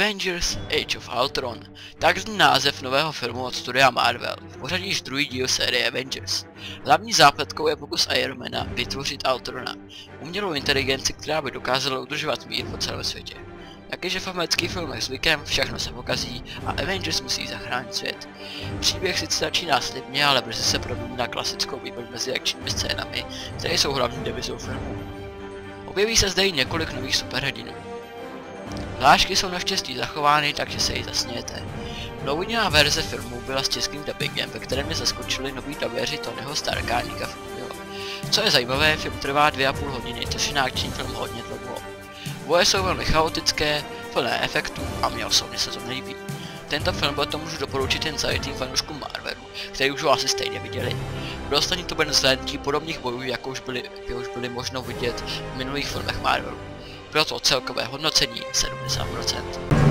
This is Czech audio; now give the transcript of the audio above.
Avengers Age of Ultron, tak zní název nového filmu od studia Marvel, v pořadí již druhý díl série Avengers. Hlavní zápletkou je pokus Ironmana vytvořit Ultrona, umělou inteligenci, která by dokázala udržovat mír po celém světě. Jak je, že v amerických filmech zvykem, všechno se pokazí a Avengers musí zachránit svět. Příběh sice začíná slibně, ale brzy se promění na klasickou výbor mezi akčními scénami, které jsou hlavní devizou filmu. Objeví se zde i několik nových superhrdinů. Hlášky jsou naštěstí zachovány, takže se jí zasnějete. Původní verze filmu byla s českým dubbingem, ve kterém mě zaskočili noví dabéři Tonyho Starka a Nicka Furyho. Co je zajímavé, film trvá 2,5 hodiny, což je na akční film hodně dlouho. Boje jsou velmi chaotické, plné efektů a mě osobně se to nelíbí. Tento film to můžu doporučit jen zajetým fanouškům Marvelu, kteří už ho asi stejně viděli. Pro ostatní to bude zhlédnutí podobných bojů, jako už byly možno vidět v minulých filmech Marvelu. Proto celkové hodnocení 70%.